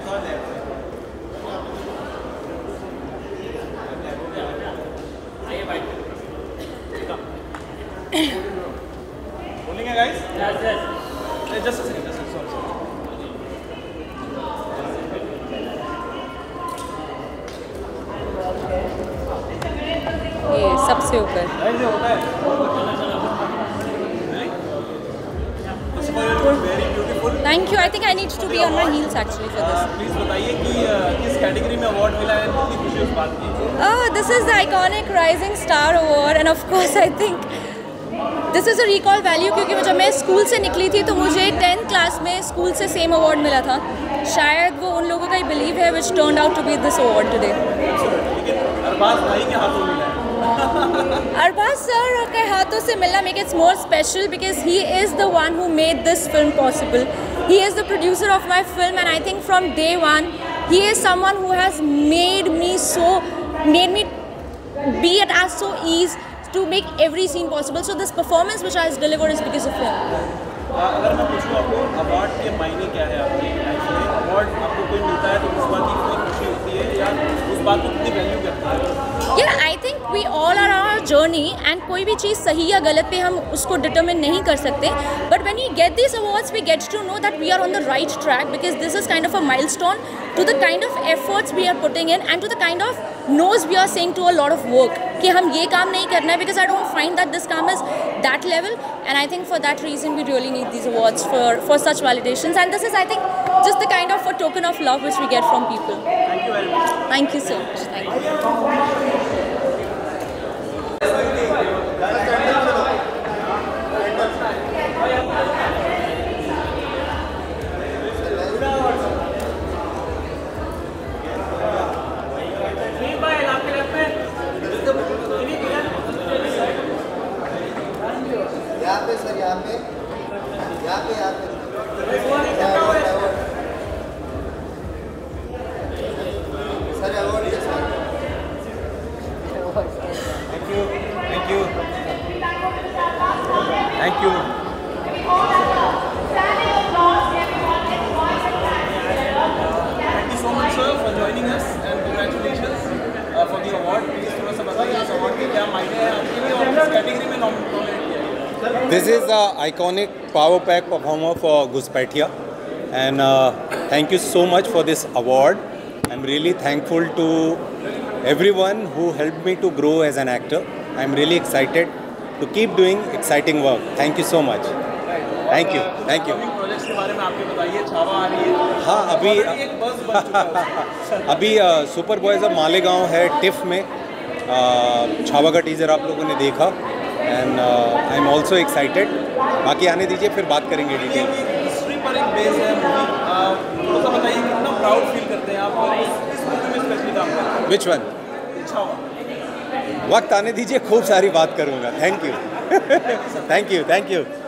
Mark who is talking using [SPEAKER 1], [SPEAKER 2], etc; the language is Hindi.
[SPEAKER 1] Rolling, guys?
[SPEAKER 2] Yes, yes.
[SPEAKER 1] Just a second, sorry.
[SPEAKER 3] ये सबसे ऊपर।
[SPEAKER 1] होता है। Very beautiful.
[SPEAKER 3] Thank you. I think I need to be on my heels actually for this.
[SPEAKER 1] Please बताइए कि किस कैटेगरी में अवार्ड मिला है, कितनी खुशी उस बात की।
[SPEAKER 3] This is the iconic Rising Star Award, and of course I think this is a recall value क्योंकि जब मैं स्कूल से निकली थी तो मुझे 10th क्लास में स्कूल से सेम अवार्ड मिला था। शायद वो उन लोगों का ही बिलीव है which turned out to be this award today.
[SPEAKER 1] लेकिन अरबाज भाई के हाथों मिला है।
[SPEAKER 3] अरबाज सर के हाथों से मिलना make it more special because he is the one who made this film possible. He is the producer of my film, and I think from day one he is someone who has made me be at so ease to make every scene possible. So this performance which I has delivered is because of him.
[SPEAKER 1] अगर मैं पूछूं आपको अवार्ड के मायने क्या है आपकी लाइफ में, अवार्ड आपको कोई मिलता है तो उस बात की कितनी खुशी होती है या उस बात को कितनी वैल्यू करता है?
[SPEAKER 3] Yeah, I think we all are on our journey, and कोई भी चीज़ सही या गलत पे हम उसको डिटरमिन नहीं कर सकते. But when we get these awards, we get to know that we are on the right track because this is kind of a milestone to the kind of efforts we are putting in and to the kind of no's we are saying to a lot of work. कि हम ये काम नहीं करना है because I don't find that this काम is that level, and I think for that reason we really need these awards for such validations, and this is I think just the kind of a token of love which we get from people.
[SPEAKER 1] Thank you very much.
[SPEAKER 3] Thank you so much. Thank you.
[SPEAKER 4] यहाँ पे सर, यहाँ पे सर अवार्ड है sir.
[SPEAKER 1] Thank you. Thank you. Thank you. Thank you so much, sir, for joining us, and congratulations for the award. Please थोड़ा सा बताइए इस अवार्ड के क्या मायने हैं आपके लिए और किस कैटेगरी में नॉमिनेट किया है?
[SPEAKER 5] This is the iconic power pack performer for Ghuspaithia, and thank you so much for this award. I'm really thankful to everyone who helped me to grow as an actor. I'm really excited to keep doing exciting work. Thank you so much. Thank you. Thank you.
[SPEAKER 1] Projects के बारे में आपके बताइए, छावा आ रही है।
[SPEAKER 5] हाँ, अभी
[SPEAKER 1] एक बस बन चुका है।
[SPEAKER 5] अभी सुपर बॉयज़ ऑफ मालेगांव है टिफ में। छावा का टीज़र आप लोगों ने देखा, and I am also excited. बाकी आने दीजिए, फिर बात करेंगे डिटेल।
[SPEAKER 1] हिस्ट्री पर एक बेस है मूवी, थोड़ा सा बताइए कितना प्राउड फील करते हैं आप इस मूवी में स्पेशली काम करते हैं?
[SPEAKER 5] Which one?
[SPEAKER 1] छावा।
[SPEAKER 5] वक्त आने दीजिए, खूब सारी बात करूँगा। Thank you. Thank you.